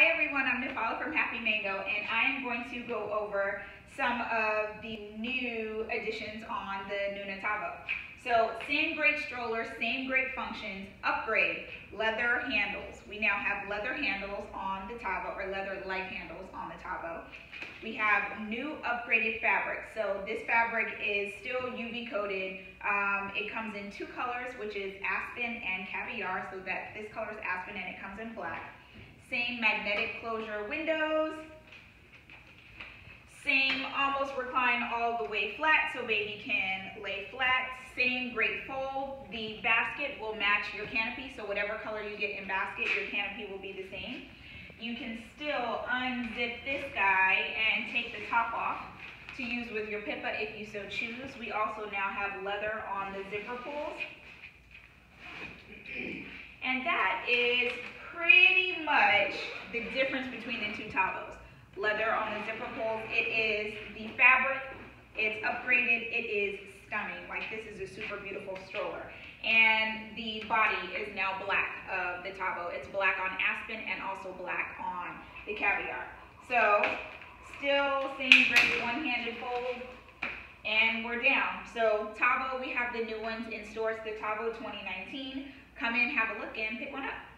Hi everyone, I'm Nafala from Happy Mango, and I am going to go over some of the new additions on the Nuna Tavo. So same great stroller, same great functions, upgrade, leather handles. We now have leather handles on the Tavo, or leather-like handles on the Tavo. We have new upgraded fabric. So this fabric is still UV coated. It comes in two colors, which is aspen and caviar. So that this color is aspen and it comes in black. Same magnetic closure windows. Same almost recline all the way flat so baby can lay flat. Same great fold. The basket will match your canopy, so whatever color you get in basket, your canopy will be the same. You can still unzip this guy and take the top off to use with your Pippa if you so choose. We also now have leather on the zipper pulls. And that is pretty much the difference between the two Tavos. Leather on the zipper pulls. It is the fabric. It's upgraded. It is stunning. Like, this is a super beautiful stroller. And the body is now black of the Tavo. It's black on aspen and also black on the caviar. So still same great one-handed fold. And we're down. So Tavo, we have the new ones in stores, the Tavo 2019. Come in, have a look, and pick one up.